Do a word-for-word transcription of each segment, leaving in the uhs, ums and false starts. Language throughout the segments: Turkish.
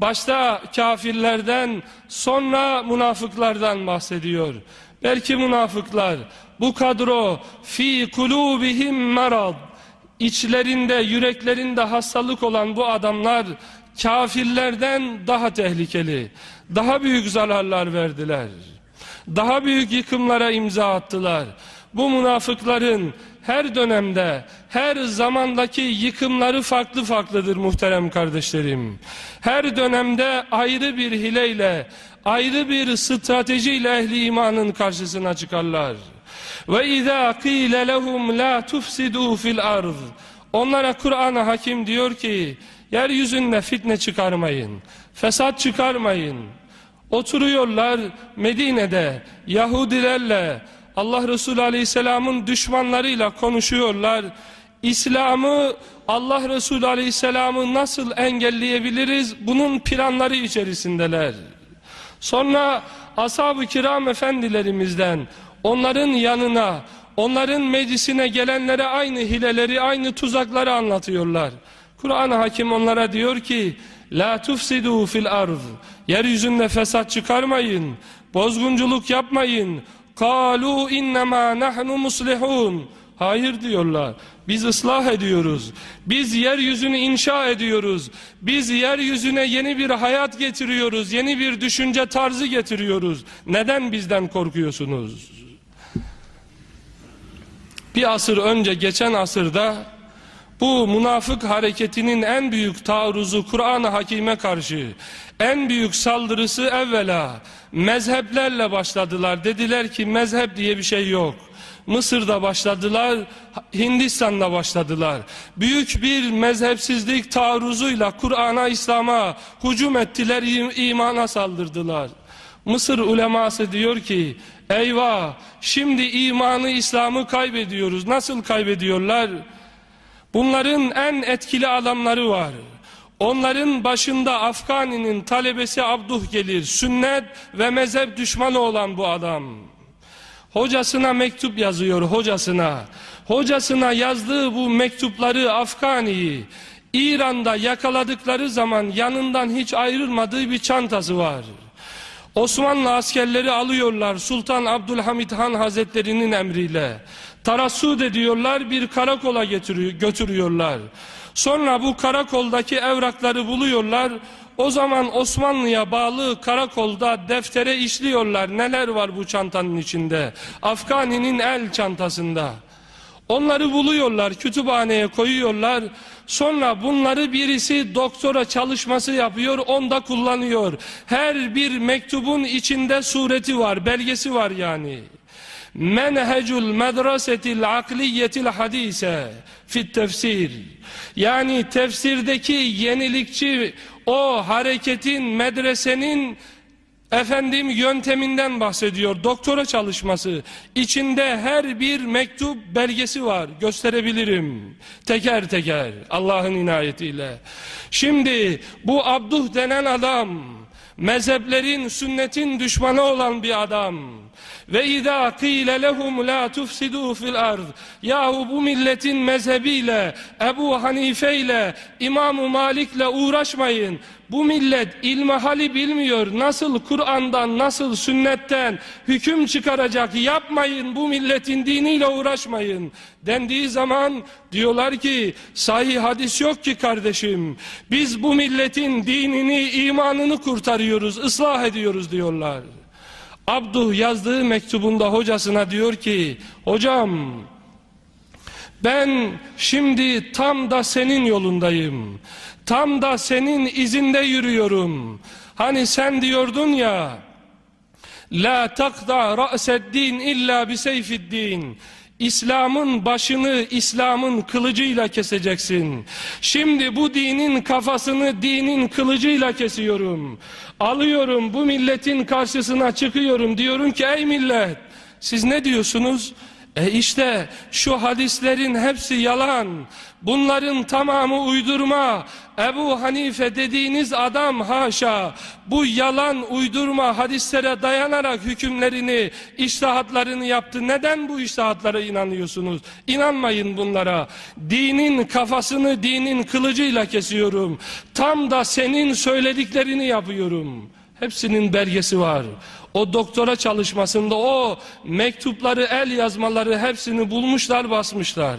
Başta kafirlerden, sonra münafıklardan bahsediyor. Belki münafıklar, bu kadro fi kulubihim marad, içlerinde, yüreklerinde hastalık olan bu adamlar kafirlerden daha tehlikeli, daha büyük zararlar verdiler, daha büyük yıkımlara imza attılar. Bu münafıkların her dönemde, her zamandaki yıkımları farklı farklıdır muhterem kardeşlerim. Her dönemde ayrı bir hileyle, ayrı bir stratejiyle ehli imanın karşısına çıkarlar. Ve izâ qîle lehum lâ tufsidû fil ard. Onlara Kur'an-ı Hakim diyor ki, yeryüzünde fitne çıkarmayın, fesat çıkarmayın. Oturuyorlar Medine'de Yahudilerle, Allah Resulü Aleyhisselam'ın düşmanlarıyla konuşuyorlar. İslam'ı, Allah Resulü Aleyhisselam'ı nasıl engelleyebiliriz? Bunun planları içerisindeler. Sonra ashab-ı kiram efendilerimizden onların yanına, onların meclisine gelenlere aynı hileleri, aynı tuzakları anlatıyorlar. Kur'an-ı Hakim onlara diyor ki, la tufsidû fil ard. Yeryüzünde fesat çıkarmayın, bozgunculuk yapmayın. Kalu innema nahnu muslihun. Hayır diyorlar. Biz ıslah ediyoruz. Biz yeryüzünü inşa ediyoruz. Biz yeryüzüne yeni bir hayat getiriyoruz. Yeni bir düşünce tarzı getiriyoruz. Neden bizden korkuyorsunuz? Bir asır önce, geçen asırda bu münafık hareketinin en büyük taarruzu Kur'an-ı Hakim'e karşı, en büyük saldırısı evvela mezheplerle başladılar. Dediler ki mezhep diye bir şey yok. Mısır'da başladılar, Hindistan'da başladılar. Büyük bir mezhepsizlik taarruzuyla Kur'an'a, İslam'a hücum ettiler, imana saldırdılar. Mısır uleması diyor ki, eyvah, şimdi imanı, İslam'ı kaybediyoruz. Nasıl kaybediyorlar? Bunların en etkili adamları var. Onların başında Afgani'nin talebesi Abduh gelir. Sünnet ve mezhep düşmanı olan bu adam. Hocasına mektup yazıyor, hocasına. Hocasına yazdığı bu mektupları, Afgani'yi İran'da yakaladıkları zaman yanından hiç ayrılmadığı bir çantası var. Osmanlı askerleri alıyorlar Sultan Abdülhamit Han Hazretleri'nin emriyle. Tarassud ediyorlar, bir karakola götürüyorlar. Sonra bu karakoldaki evrakları buluyorlar. O zaman Osmanlı'ya bağlı karakolda deftere işliyorlar. Neler var bu çantanın içinde? Afgani'nin el çantasında. Onları buluyorlar, kütüphaneye koyuyorlar. Sonra bunları birisi doktora çalışması yapıyor, onda kullanıyor. Her bir mektubun içinde sureti var, belgesi var yani. Menhecul medrasetil akliyetil hadise fit tefsir. Yani tefsirdeki yenilikçi o hareketin, medresenin efendim yönteminden bahsediyor. Doktora çalışması. İçinde her bir mektup belgesi var. Gösterebilirim. Teker teker. Allah'ın inayetiyle. Şimdi bu Abduh denen adam, mezheplerin, sünnetin düşmanı olan bir adam. Ve izâ qîle lehum lâ tufsidû fil ard. Yahu bu milletin mezhebiyle, Ebu Hanife ile, İmam-ı Malik'le uğraşmayın. Bu millet ilmihali bilmiyor. Nasıl Kur'an'dan, nasıl sünnetten hüküm çıkaracak? Yapmayın, bu milletin diniyle uğraşmayın dendiği zaman diyorlar ki sahih hadis yok ki kardeşim. Biz bu milletin dinini, imanını kurtarıyoruz, ıslah ediyoruz diyorlar. Abduh yazdığı mektubunda hocasına diyor ki, hocam ben şimdi tam da senin yolundayım. Tam da senin izinde yürüyorum. Hani sen diyordun ya, la takda ra'seddin illa biseyfiddin. İslam'ın başını İslam'ın kılıcıyla keseceksin. Şimdi bu dinin kafasını dinin kılıcıyla kesiyorum. Alıyorum, bu milletin karşısına çıkıyorum. Diyorum ki ey millet, siz ne diyorsunuz? E işte şu hadislerin hepsi yalan. Bunların tamamı uydurma. Ebu Hanife dediğiniz adam haşa bu yalan uydurma hadislere dayanarak hükümlerini, içtihatlarını yaptı. Neden bu içtihatlara inanıyorsunuz? İnanmayın bunlara. Dinin kafasını dinin kılıcıyla kesiyorum. Tam da senin söylediklerini yapıyorum. Hepsinin belgesi var. O doktora çalışmasında o mektupları, el yazmaları hepsini bulmuşlar, basmışlar.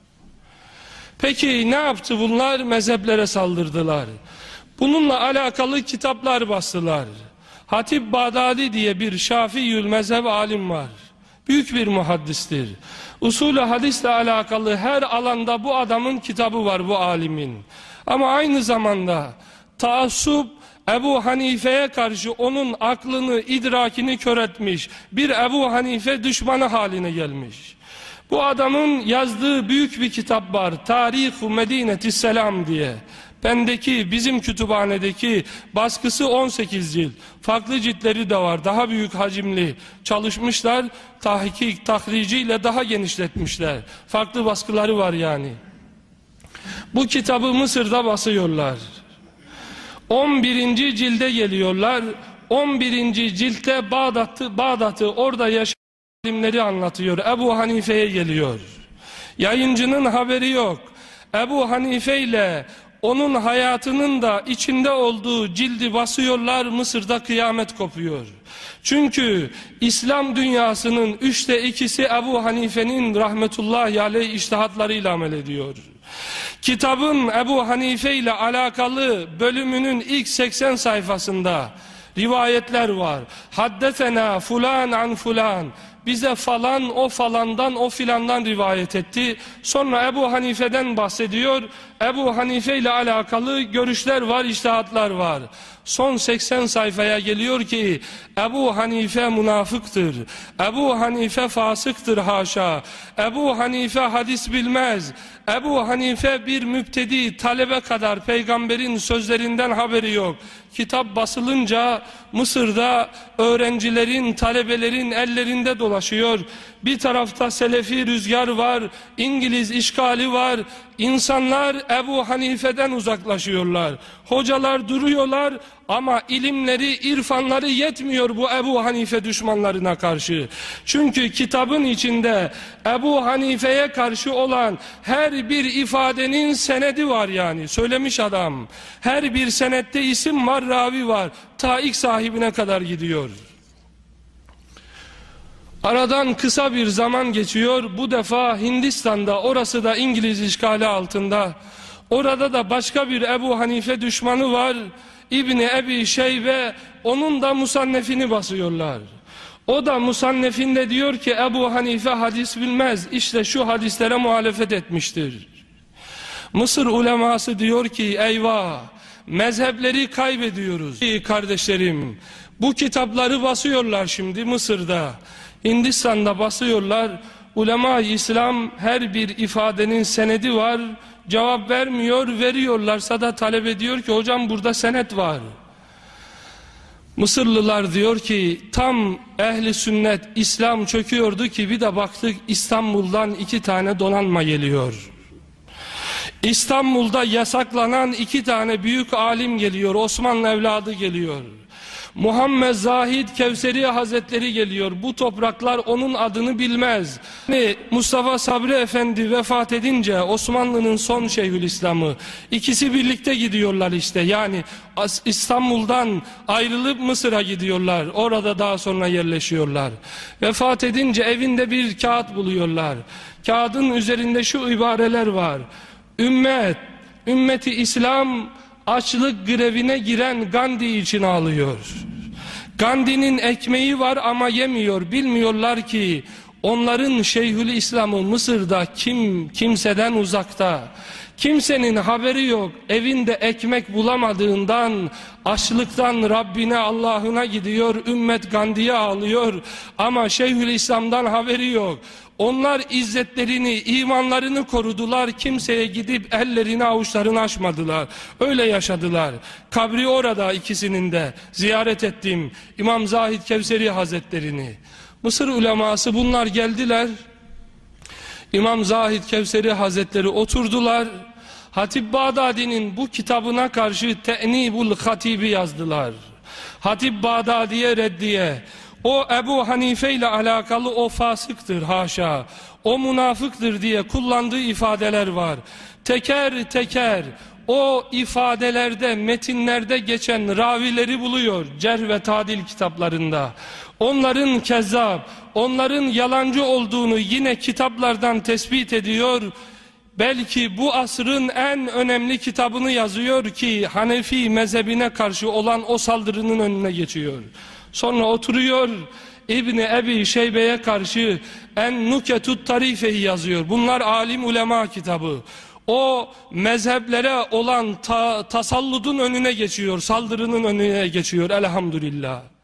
Peki ne yaptı bunlar? Mezheplere saldırdılar. Bununla alakalı kitaplar bastılar. Hatip Bağdadi diye bir Şafii'ül mezhep alim var. Büyük bir muhaddistir. Usulü hadisle alakalı her alanda bu adamın kitabı var, bu alimin. Ama aynı zamanda taassup Ebu Hanife'ye karşı onun aklını, idrakini kör etmiş. Bir Ebu Hanife düşmanı haline gelmiş. Bu adamın yazdığı büyük bir kitap var. Tarih-u Medinetisselam diye. Bendeki, bizim kütüphanedeki baskısı on sekiz cilt. Farklı ciltleri de var. Daha büyük hacimli çalışmışlar. Tahkik, tahriciyle daha genişletmişler. Farklı baskıları var yani. Bu kitabı Mısır'da basıyorlar. on birinci cilde geliyorlar. on birinci ciltte Bağdat'ı, Bağdat'ı orada yaşayan alimleri anlatıyor. Ebu Hanife'ye geliyor. Yayıncının haberi yok. Ebu Hanife ile onun hayatının da içinde olduğu cildi basıyorlar. Mısır'da kıyamet kopuyor. Çünkü İslam dünyasının üçte ikisi Ebu Hanife'nin rahmetullahi aleyh içtihatlarıyla amel ediyor. Kitabın Ebu Hanife ile alakalı bölümünün ilk seksen sayfasında rivayetler var. Haddesena fulan an fulan. Bize falan o falandan o filandan rivayet etti. Sonra Ebu Hanife'den bahsediyor. Ebu Hanife ile alakalı görüşler var, içtihatlar var. Son seksen sayfaya geliyor ki Ebu Hanife münafıktır. Ebu Hanife fasıktır haşa. Ebu Hanife hadis bilmez. Ebu Hanife bir müptedi, talebe kadar peygamberin sözlerinden haberi yok. Kitap basılınca Mısır'da öğrencilerin, talebelerin ellerinde dolaşıyor. Bir tarafta Selefi rüzgar var, İngiliz işgali var. İnsanlar Ebu Hanife'den uzaklaşıyorlar. Hocalar duruyorlar ama ilimleri, irfanları yetmiyor bu Ebu Hanife düşmanlarına karşı. Çünkü kitabın içinde Ebu Hanife'ye karşı olan her bir ifadenin senedi var yani. Söylemiş adam. Her bir senette isim var, ravi var. Ta ilk sahibine kadar gidiyor. Aradan kısa bir zaman geçiyor. Bu defa Hindistan'da, orası da İngiliz işgali altında. Orada da başka bir Ebu Hanife düşmanı var. İbni Ebi Şeybe, onun da musannefini basıyorlar. O da musannefinde diyor ki Ebu Hanife hadis bilmez. İşte şu hadislere muhalefet etmiştir. Mısır uleması diyor ki eyvah, mezhepleri kaybediyoruz. İyi kardeşlerim, bu kitapları basıyorlar şimdi Mısır'da. Hindistan'da basıyorlar. Ulema-i İslam her bir ifadenin senedi var. Cevap vermiyor, veriyorlarsa da talep ediyor ki hocam burada senet var. Mısırlılar diyor ki tam ehli sünnet İslam çöküyordu ki bir de baktık İstanbul'dan iki tane donanma geliyor. İstanbul'da yasaklanan iki tane büyük alim geliyor. Osmanlı evladı geliyor. Muhammed Zahid Kevseri Hazretleri geliyor. Bu topraklar onun adını bilmez. Yani Mustafa Sabri Efendi vefat edince Osmanlı'nın son Şeyhülislam'ı, ikisi birlikte gidiyorlar işte. Yani İstanbul'dan ayrılıp Mısır'a gidiyorlar. Orada daha sonra yerleşiyorlar. Vefat edince evinde bir kağıt buluyorlar. Kağıdın üzerinde şu ibareler var. Ümmet, ümmeti İslam açlık grevine giren Gandhi için ağlıyor. Gandhi'nin ekmeği var ama yemiyor. Bilmiyorlar ki onların Şeyhülislam'ı Mısır'da kim kimseden uzakta. Kimsenin haberi yok. Evinde ekmek bulamadığından açlıktan Rabbine, Allah'ına gidiyor. Ümmet Gandhi'ye ağlıyor. Ama Şeyhülislam'dan haberi yok. Onlar izzetlerini, imanlarını korudular. Kimseye gidip ellerini, avuçlarını açmadılar. Öyle yaşadılar. Kabri orada ikisinin de. Ziyaret ettim İmam Zahid Kevseri Hazretlerini. Mısır uleması bunlar geldiler. İmam Zahid Kevseri Hazretleri oturdular. Hatip Bağdadi'nin bu kitabına karşı Te'nibul Hatibi yazdılar. Hatip Bağdadi'ye reddiye. O Ebu Hanife ile alakalı o fasıktır haşa, o münafıktır diye kullandığı ifadeler var. Teker teker o ifadelerde, metinlerde geçen ravileri buluyor cerh ve tadil kitaplarında. Onların kezzap, onların yalancı olduğunu yine kitaplardan tespit ediyor. Belki bu asrın en önemli kitabını yazıyor ki Hanefi mezhebine karşı olan o saldırının önüne geçiyor. Sonra oturuyor İbni Ebi Şeybe'ye karşı En Nuketut Tarife'yi yazıyor. Bunlar alim ulema kitabı. O mezheplere olan ta tasalludun önüne geçiyor, saldırının önüne geçiyor elhamdülillah.